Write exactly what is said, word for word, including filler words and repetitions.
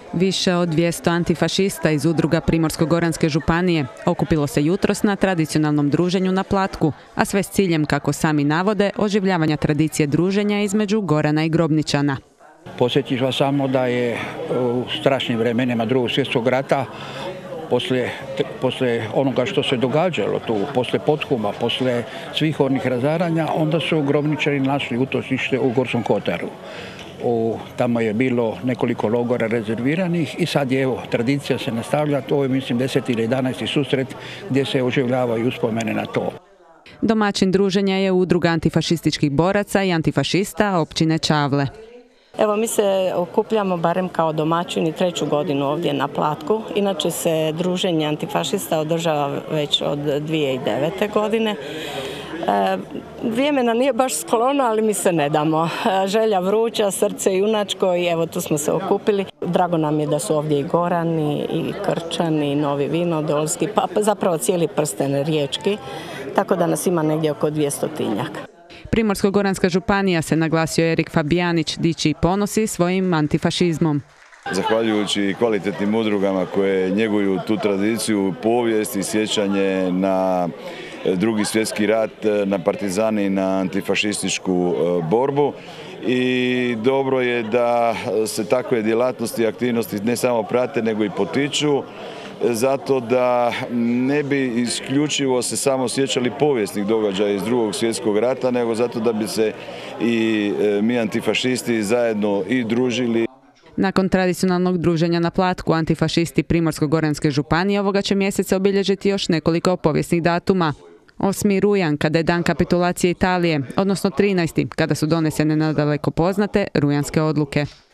Više od dvjesto antifašista iz udruga Primorsko-goranske županije okupilo se jutros na tradicionalnom druženju na Platku, a sve s ciljem, kako sami navode, oživljavanja tradicije druženja između Gorana i Grobničana. Podsjetit ću samo da je u strašnim vremenima Drugog svjetskog rata, poslije, poslije onoga što se događalo tu, poslije pothuma, poslije svih onih razaranja, onda su Grobničani našli utočište u Gorskom kotaru. U, tamo je bilo nekoliko logora rezerviranih i sad je, evo, tradicija se nastavlja, to je, mislim, deseti ili jedanaesti susret gdje se oživljavaju uspomene na to. Domaćin druženja je udruga antifašističkih boraca i antifašista općine Čavle. Evo, mi se okupljamo barem kao domaćini treću godinu ovdje na Platku. Inače se druženje antifašista održava već od dvije tisuće devete. godine. E, vrijeme nam nije baš sklono, ali mi se ne damo. E, želja vruća, srce junačko i evo tu smo se okupili. Drago nam je da su ovdje i Gorani, i Krčani, i Novi Vinodolski, pa zapravo cijeli prsten riječki, tako da nas ima negdje oko dvjestotinjak. Primorsko-goranska županija, se naglasio Erik Fabijanić, diči i ponosi svojim antifašizmom. Zahvaljujući kvalitetnim udrugama koje njeguju tu tradiciju, povijest i sjećanje na Drugi svjetski rat, na partizani i na antifašističku borbu. I dobro je da se takve djelatnosti i aktivnosti ne samo prate, nego i potiču, zato da ne bi isključivo se samo sjećali povijesnih događaja iz Drugog svjetskog rata, nego zato da bi se i mi antifašisti zajedno i družili. Nakon tradicionalnog druženja na Platku, antifašisti Primorsko-goranske županije ovoga će mjeseca obilježiti još nekoliko povijesnih datuma. osmi rujan, kada je dan kapitulacije Italije, odnosno trinaesti, kada su donesene nadaleko poznate rujanske odluke.